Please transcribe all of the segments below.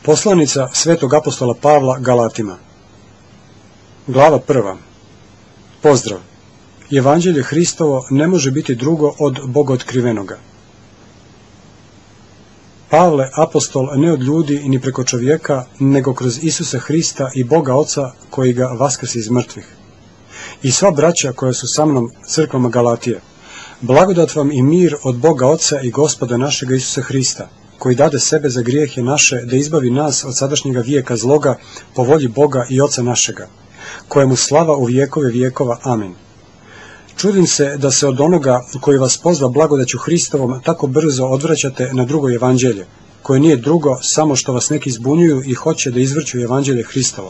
Poslanica svetog apostola Pavla Galatima. Glava 1. Pozdrav. Evanđelje Hristovo ne može biti drugo od Bogootkrivenoga. Pavle, apostol, ne od ljudi ni preko čovjeka, nego kroz Isusa Hrista i Boga Oca koji ga vaskrsi iz mrtvih. I sva braća koja su sa mnom crkvama Galatije, blagodat vam i mir od Boga Oca i Gospoda našega Isusa Hrista, koji dade sebe za grijehe naše da izbavi nas od sadašnjega vijeka zloga po volji Boga i Oca našega, kojemu slava u vjekove vjekova. Amin. Čudim se da se od onoga koji vas pozva blagodaću Hristovom tako brzo odvraćate na drugo evanđelje, koje nije drugo samo što vas neki zbunjuju i hoće da izvrću evanđelje Hristovo.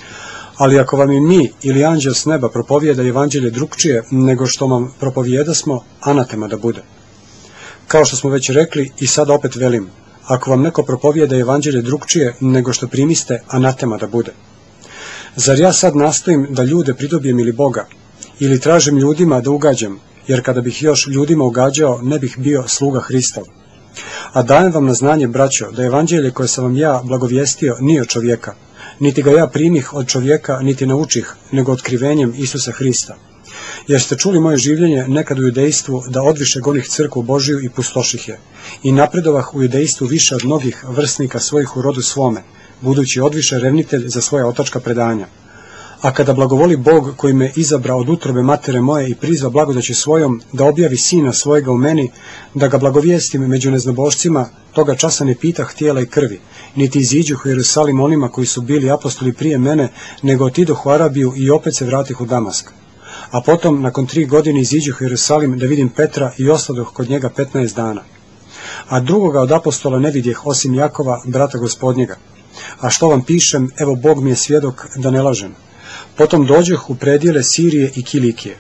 Ali ako vam i mi ili anđeo s neba propovijeda evanđelje drugčije nego što vam propovijedasmo, anatema da bude. Kao što smo već rekli i sad opet velim, ako vam neko propovijeda evanđelje drugčije nego što primiste, anatema da bude. Zar ja sad nastojim da ljude pridobijem ili Boga, ili tražim ljudima da ugađam, jer kada bih još ljudima ugađao, ne bih bio sluga Hristov. A dajem vam na znanje, braćo, da evanđelje koje sam vam ja blagovijestio nije od čovjeka, niti ga ja primih od čovjeka, niti naučih, nego otkrivenjem Isusa Hrista. Jer ste čuli moje življenje nekad u judejstvu da odviše gonih crkvu Božiju i pustoših je, i napredovah u judejstvu više od mnogih vrstnika svojih u rodu svome, budući odviše revnitelj za svoja otačka predanja. A kada blagovoli Bog koji me izabra od utrobe matere moje i prizva blagodaći svojom da objavi sina svojega u meni, da ga blagovijestim među neznabošcima, toga časa ne pitah tijela i krvi, niti iziđuh u Jerusalim onima koji su bili apostoli prije mene, nego otidoh u Arabiju i opet se vratih u Damask. A potom, nakon 3 godine, iziđuh u Jerusalim da vidim Petra i ostadoh kod njega 15 dana. A drugoga od apostola ne vidjeh osim Jakova, brata gospodnjega. A što vam pišem, evo Bog mi je svjedok da ne lažem. Potom dođoh u predjele Sirije i Kilikije.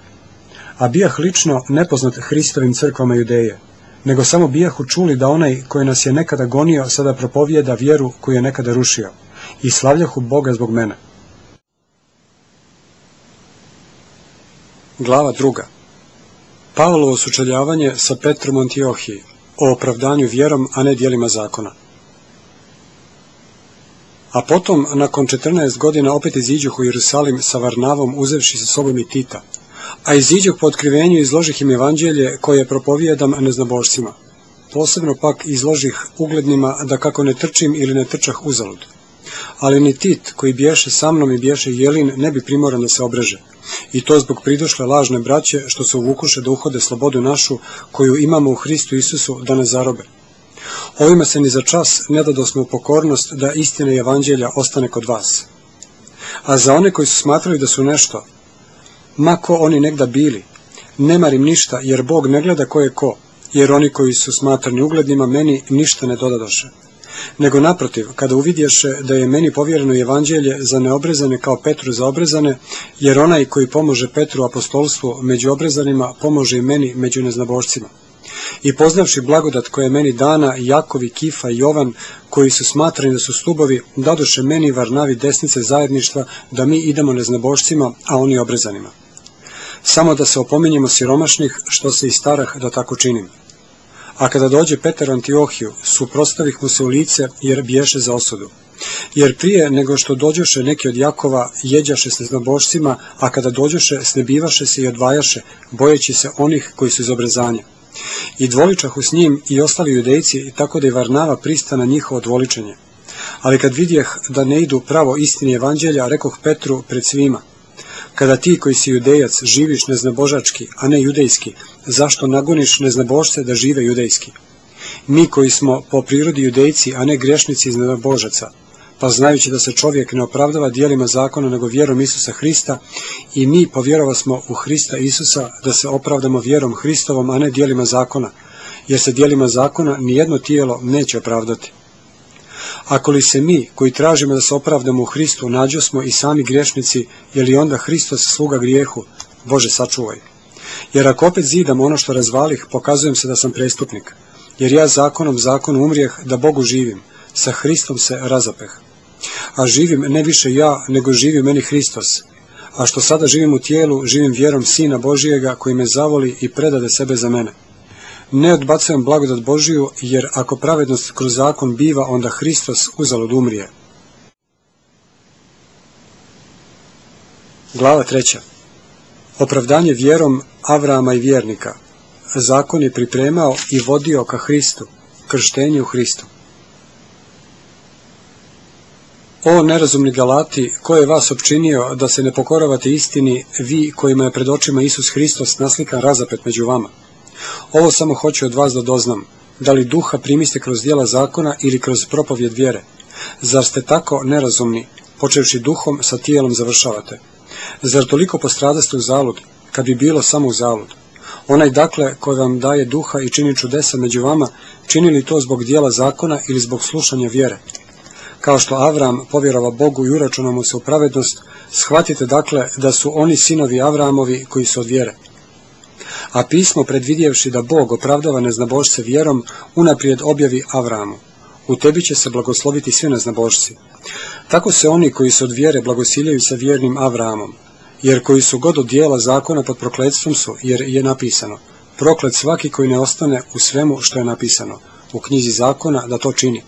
A bijah lično nepoznat Hristovim crkvama Judeje, nego samo bijahu čuli da onaj koji nas je nekada gonio sada propovijeda vjeru koju je nekada rušio, i slavljahu Boga zbog mene. Glava 2. Pavlovo sučeljavanje sa Petrom u Antiohiji, o opravdanju vjerom, a ne djelima zakona. A potom, nakon 14 godina, opet iziđuh u Jerusalim sa Varnavom, uzevši sa sobom i Tita. A iziđuh po otkrivenju i izložih im evanđelje koje propovijedam neznabošcima. Posebno pak izložih uglednima da kako ne trčim ili ne trčah uzalud. Ali ni Tit, koji biješe sa mnom i biješe Jelin, ne bi primoran da se obreže. I to zbog pridošle lažne braće, što se uvukuše da uhode slobodu našu, koju imamo u Hristu Isusu, da ne zarobe. Ovima se ni za čas ne dadosmo u pokornost da istina evanđelja ostane kod vas. A za one koji su smatrali da su nešto, ma ko oni negda bili, ne marim ništa, jer Bog ne gleda ko je ko, jer oni koji su smatrani uglednima meni ništa ne dodadoše. Nego naprotiv, kada uvidješe da je meni povjereno evanđelje za neobrezane kao Petru za obrezane, jer onaj koji pomože Petru apostolstvu među obrezanima, pomože i meni među neznabošcima. I poznavši blagodat koja je meni dana, Jakov i Kifa i Jovan, koji su smatrani da su stubovi, dadoše meni i Varnavi desnice zajedništva da mi idemo neznabošcima, a oni obrezanima. Samo da se opominjemo siromašnih, što se i starah da tako činim. A kada dođe Petar u Antiohiju, suprotstavih mu se u lice, jer biješe za osudu. Jer prije nego što dođoše neki od Jakova, jeđaše s neznabošcima, a kada dođoše, snebivaše se i odvajaše, bojeći se onih koji su iz obrezanja. I dvoličahu s njim i ostali judejci, tako da i Varnava prista na njihovo dvoličenje. Ali kad vidjeh da ne idu pravo istini evanđelja, rekoh Petru pred svima: kada ti koji si judejac živiš neznabožački, a ne judejski, zašto nagoniš neznabožce da žive judejski? Mi koji smo po prirodi judejci, a ne grešnici iz neznabožaca, pa znajući da se čovjek ne opravdava djelima zakona nego vjerom Isusa Hrista, i mi povjerovasmo u Hrista Isusa da se opravdamo vjerom Hristovom, a ne djelima zakona, jer se djelima zakona nijedno tijelo neće opravdati. Ako li se mi, koji tražimo da se opravdamo u Hristu, nađosmo i sami griješnici, je li onda Hristos sluga grijehu? Bože, sačuvaj. Jer ako opet zidam ono što razvalih, pokazujem se da sam prestupnik. Jer ja zakonu umrijeh da Bogu živim, sa Hristom se razapeh. A živim ne više ja, nego živi meni Hristos. A što sada živim u tijelu, živim vjerom Sina Božijega koji me zavoli i predade sebe za mene. Ne odbacujem blagodat Božiju, jer ako pravednost kroz zakon biva, onda Hristos uzalud umrije. Glava 3. Opravdanje vjerom Avrama i vjernika. Zakon je pripremao i vodio ka Hristu, krštenju u Hristu. O nerazumni Galati, ko je vas opčinio da se ne pokoravate istini, vi kojima je pred očima Isus Hristos naslikan razapet među vama? Ovo samo hoću od vas da doznam, da li duha primiste kroz djela zakona ili kroz propovjed vjere? Zar ste tako nerazumni, počevši duhom, sa tijelom završavate? Zar toliko postradaste u zalud, kad bi bilo samo u zalud? Onaj dakle koji vam daje duha i čini čudesa među vama, čini li to zbog djela zakona ili zbog slušanja vjere? Kao što Avram povjerova Bogu i uračunao mu se u pravednost, shvatite dakle da su oni sinovi Avramovi koji su od vjere. A pismo, predvidjevši da Bog opravdava neznabošce vjerom, unaprijed objavi Avramu: u tebi će se blagosloviti svi neznabošci. Tako se oni koji su od vjere blagosiljaju sa vjernim Avramom, jer koji su god od djela zakona pod prokletstvom su, jer je napisano: proklet svaki koji ne ostane u svemu što je napisano u knjizi zakona da to čini.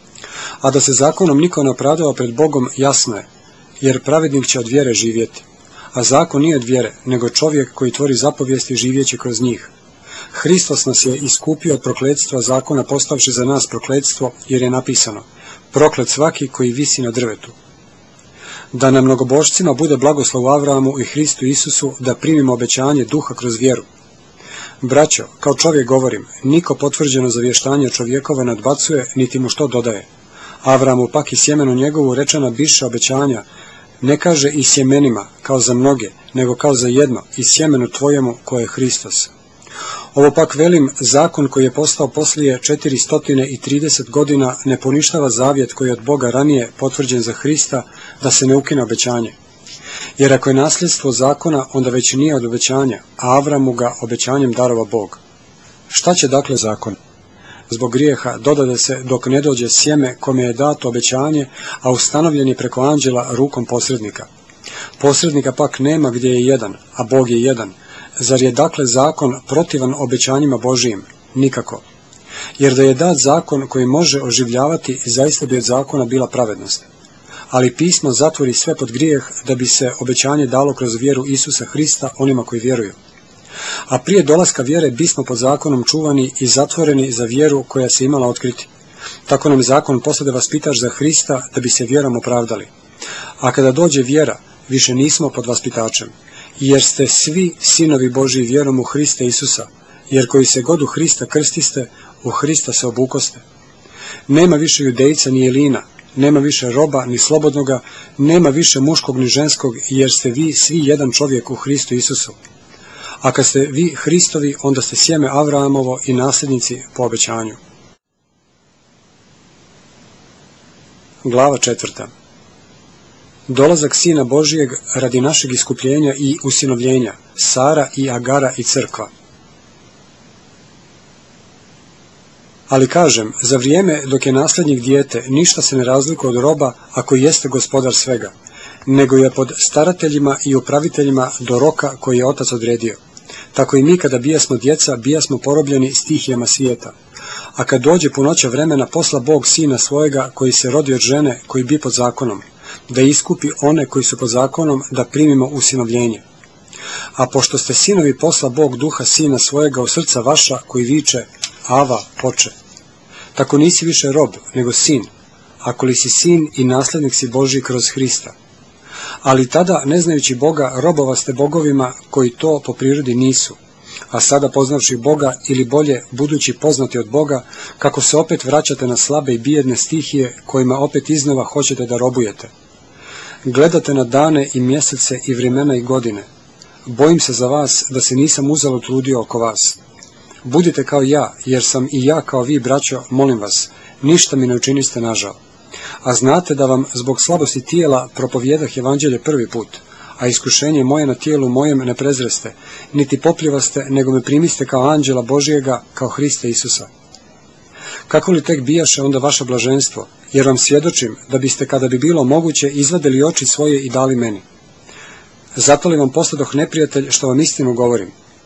A da se zakonom niko ne opravdava pred Bogom, jasno je, jer pravednik će od vjere živjeti. A zakon nije od vjere, nego čovjek koji tvori zapovijesti živjeći kroz njih. Hristos nas je iskupio od prokletstva zakona, postavši za nas prokletstvo, jer je napisano: proklet svaki koji visi na drvetu. Da nam mnogobožcima bude blagoslov Avramu i Hristu Isusu, da primimo obećanje duha kroz vjeru. Braćo, kao čovjek govorim, niko potvrđeno zavještanje čovjekova ne odbacuje, niti mu što dodaje. Avramu pak i sjemenu njegovu rečena biše obećanja, ne kaže i sjemenima, kao za mnoge, nego kao za jedno, i sjemenu tvojemu, koje je Hristos. Ovo pak velim, zakon koji je postao poslije 430 godina ne poništava zavjet koji je od Boga ranije potvrđen za Hrista, da se ne ukine obećanje. Jer ako je nasljedstvo zakona, onda već nije od obećanja, a Avramu ga obećanjem darova Bog. Šta će dakle zakon? Zbog grijeha dodade se dok ne dođe sjeme kome je dato obećanje, a ustanovljen je preko anđela rukom posrednika. Posrednika pak nema gdje je jedan, a Bog je jedan. Zar je dakle zakon protivan obećanjima Božijim? Nikako. Jer da je dat zakon koji može oživljavati, zaista bi od zakona bila pravednost. Ali pismo zatvori sve pod grijeh, da bi se obećanje dalo kroz vjeru Isusa Hrista onima koji vjeruju. A prije dolaska vjere bismo pod zakonom čuvani i zatvoreni za vjeru koja se imala otkriti. Tako nam zakon posade vaspitač za Hrista, da bi se vjerom opravdali. A kada dođe vjera, više nismo pod vaspitačem, jer ste svi sinovi Božiji vjerom u Hrista Isusa, jer koji se god u Hrista krstiste, u Hrista se obukoste. Nema više judejca ni Elina, nema više roba ni slobodnoga, nema više muškog ni ženskog, jer ste vi svi jedan čovjek u Hristu Isusu. A kad ste vi Hristovi, onda ste sjeme Avramovo i nasljednici po obećanju. Glava 4. Dolazak Sina Božijeg radi našeg iskupljenja i usinovljenja, Sara i Agara i crkva. Ali kažem, za vrijeme dok je nasljednik dijete, ništa se ne razlikuje od roba ako jeste gospodar svega, nego je pod starateljima i upraviteljima do roka koji je otac odredio. Tako i mi kada bijasmo djeca, bijasmo porobljeni stihijama svijeta. A kad dođe punoća vremena, posla Bog Sina svojega koji se rodi od žene, koji bi pod zakonom, da iskupi one koji su pod zakonom, da primimo usinovljenje. A pošto ste sinovi, posla Bog duha Sina svojega u srca vaša, koji viče: Ava, Oče. Tako nisi više rob, nego sin, ako li si sin i nasljednik si Božji kroz Hrista. Ali tada, ne znajući Boga, robovaste bogovima koji to po prirodi nisu. A sada poznavši Boga, ili bolje, budući poznati od Boga, kako se opet vraćate na slabe i bijedne stihije, kojima opet iznova hoćete da robujete. Gledate na dane i mjesece i vremena i godine. Bojim se za vas da se nisam uzalud trudio oko vas. Budite kao ja, jer sam i ja kao vi, braćo, molim vas, ništa mi ne učiniste nažal. A znate da vam zbog slabosti tijela propovjedah evanđelje prvi put, a iskušenje moje na tijelu mojem ne prezreste, niti popljivaste, nego me primiste kao anđela Božijega, kao Hrista Isusa. Kako li tek bijaše onda vaše blaženstvo, jer vam svjedočim da biste, kada bi bilo moguće, izvadili oči svoje i dali meni. Zato li vam postadoh neprijatelj što vam istinu govorim?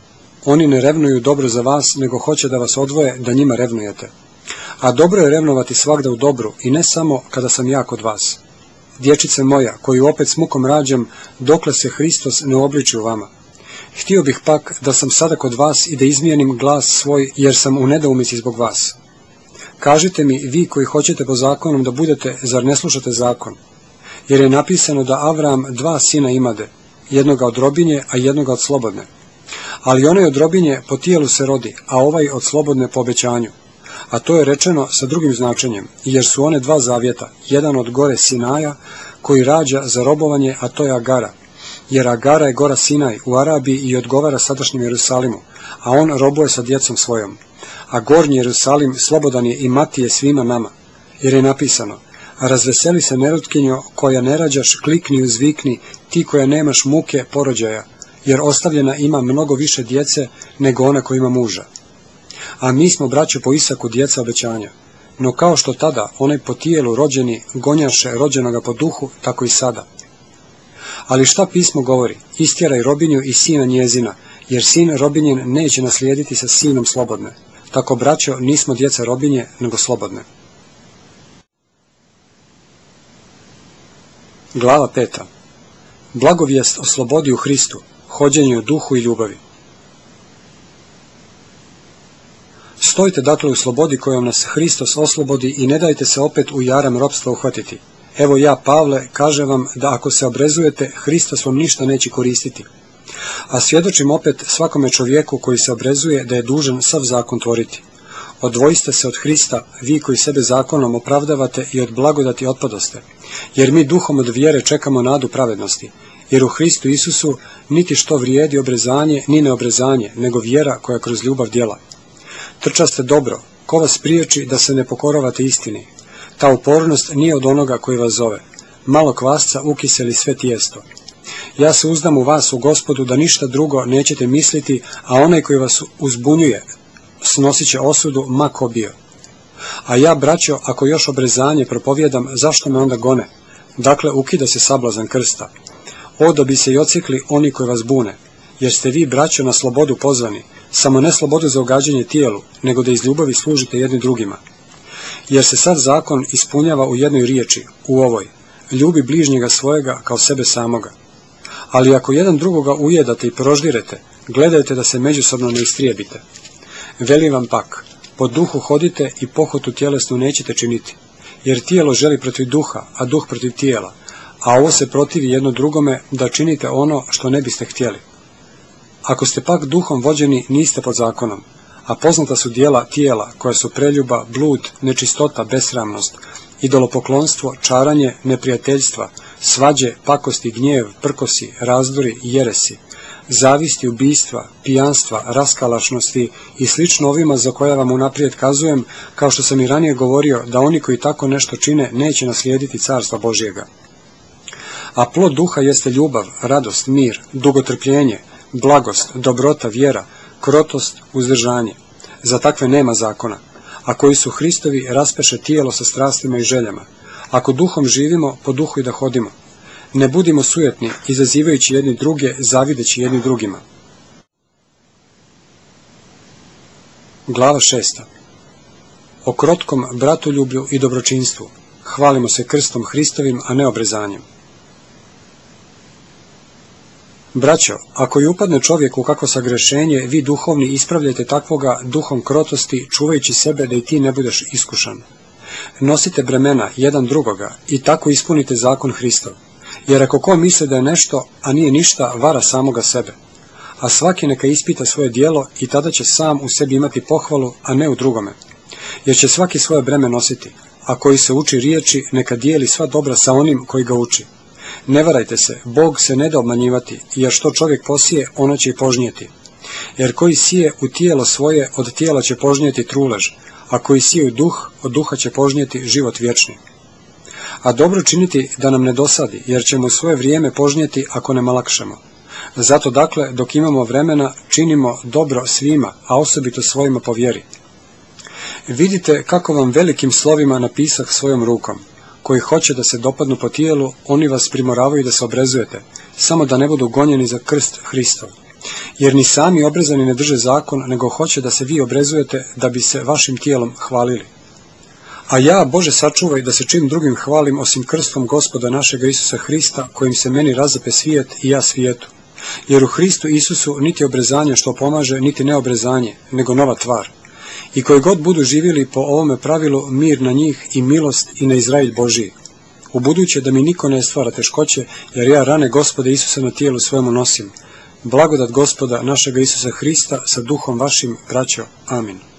Oni ne revnuju dobro za vas, nego hoće da vas odvoje da njima revnujete. A dobro je revnovati svagda u dobru i ne samo kada sam ja kod vas. Dječice moja, koju opet s mukom rađam, dokle se Hristos ne obliči u vama. Htio bih pak da sam sada kod vas i da izmijenim glas svoj, jer sam u nedoumici zbog vas. Kažite mi, vi koji hoćete po zakonom da budete, zar ne slušate zakon? Jer je napisano da Avram 2 sina imade, jednoga od robinje, a jednoga od slobodne. Ali onaj od robinje po tijelu se rodi, a ovaj od slobodne po obećanju. A to je rečeno sa drugim značenjem, jer su one 2 zavjeta, jedan od gore Sinaja, koji rađa za robovanje, a to je Agara. Jer Agara je gora Sinaj u Arabiji i odgovara sadašnjem Jerusalimu, a on robuje sa djecom svojom. A gornji Jerusalim slobodan je i mati je svima nama, jer je napisano: razveseli se nerotkinjo koja ne rađaš, klikni uzvikni, ti koja nemaš muke porođaja, jer ostavljena ima mnogo više djece nego ona koja ima muža. A mi smo, braćo, po Isaku djeca obećanja. No kao što tada onaj po tijelu rođeni gonjaše rođenoga po duhu, tako i sada. Ali šta pismo govori? Istjeraj robinju i sina njezina, jer sin robinjen neće naslijediti sa sinom slobodne. Tako, braćo, nismo djeca robinje, nego slobodne. Glava 5. Blagovijest o slobodi u Hristu, hođenju u duhu i ljubavi. Stojite dakle u slobodi kojom nas Hristos oslobodi i ne dajte se opet u jaram ropstva uhvatiti. Evo ja, Pavle, kažem vam da ako se obrezujete, Hristos vam ništa neće koristiti. A svjedočim opet svakome čovjeku koji se obrezuje da je dužan sav zakon tvoriti. Odvojiste se od Hrista, vi koji sebe zakonom opravdavate i od blagodati otpadoste, jer mi duhom od vjere čekamo nadu pravednosti, jer u Hristu Isusu niti što vrijedi obrezanje, ni neobrezanje, nego vjera koja kroz ljubav djela. Trčaste dobro, ko vas priječi da se ne pokoravate istini? Ta upornost nije od onoga koji vas zove. Malo kvasca ukiseli sve tijesto. Ja se uzdam u vas, u Gospodu, da ništa drugo nećete misliti, a onaj koji vas uzbunjuje snosit će osudu, ma ko bio. A ja, braćo, ako još obrezanje propovjedam, zašto me onda gone? Dakle, ukida se sablazan krsta. O, da bi se i odsjekli oni koji vas bune, jer ste vi, braćo, na slobodu pozvani, samo ne slobodu za ugađanje tijelu, nego da iz ljubavi služite jedni drugima. Jer se sad zakon ispunjava u jednoj riječi, u ovoj: ljubi bližnjega svojega kao sebe samoga. Ali ako jedan drugoga ujedate i proždirete, gledajte da se međusobno ne istrijebite. Velim vam pak, po duhu hodite i pohotu tjelesnu nećete činiti, jer tijelo želi protiv duha, a duh protiv tijela, a ovo se protivi jedno drugome da činite ono što ne biste htjeli. Ako ste pak duhom vođeni, niste pod zakonom, a poznata su djela tijela koja su preljuba, blud, nečistota, besramnost, idolopoklonstvo, čaranje, neprijateljstva, svađe, pakosti, gnjev, prkosi, razdori, jeresi, zavisti, ubijstva, pijanstva, raskalašnosti i slično ovima za koja vam unaprijed kazujem, kao što sam i ranije govorio, da oni koji tako nešto čine neće naslijediti carstva Božjega. A plod duha jeste ljubav, radost, mir, dugotrpljenje, blagost, dobrota, vjera, krotost, uzdržanje. Za takve nema zakona, a koji su Hristovi raspeše tijelo sa strastima i željama. Ako duhom živimo, po duhu i da hodimo. Ne budimo sujetni, izazivajući jedni druge, zavideći jedni drugima. Glava 6. O krotkom bratoljublju i dobročinstvu. Hvalimo se krstom Hristovim, a ne obrezanjem. Braćo, ako i upadne čovjek u kakvo sagrešenje, vi duhovni ispravljajte takvoga duhom krotosti, čuvajući sebe da i ti ne budeš iskušan. Nosite bremena jedan drugoga i tako ispunite zakon Hristov. Jer ako ko misle da je nešto, a nije ništa, vara samoga sebe. A svaki neka ispita svoje djelo i tada će sam u sebi imati pohvalu, a ne u drugome. Jer će svaki svoje breme nositi, a koji se uči riječi, neka dijeli sva dobra sa onim koji ga uči. Ne varajte se, Bog se ne da obmanjivati, jer što čovjek posije, ono će i požnijeti. Jer koji sije u tijelo svoje, od tijela će požnijeti trulež, a koji sije u duh, od duha će požnijeti život vječni. A dobro činiti da nam ne dosadi, jer ćemo u svoje vrijeme požnijeti ako ne malakšemo. Zato dakle, dok imamo vremena, činimo dobro svima, a osobito svojima po vjeri. Vidite kako vam velikim slovima napisah svojom rukom. Koji hoće da se dopadnu po tijelu, oni vas primoravaju da se obrezujete, samo da ne budu gonjeni za krst Hristov. jer ni sami obrezani ne drže zakon, nego hoće da se vi obrezujete da bi se vašim tijelom hvalili. A ja, Bože, sačuvaj da se čim drugim hvalim osim krstom Gospoda našega Isusa Hrista, kojim se meni razape svijet i ja svijetu. Jer u Hristu Isusu niti obrezanje što pomaže, niti neobrezanje, nego nova tvar. I koji god budu živjeli po ovome pravilu, mir na njih i milost i na Izrael Božiji. U buduće da mi niko ne stvara teškoće, jer ja rane Gospoda Isusa na tijelu svojemu nosim. Blagodat Gospoda našega Isusa Hrista sa duhom vašim, braćo. Amin.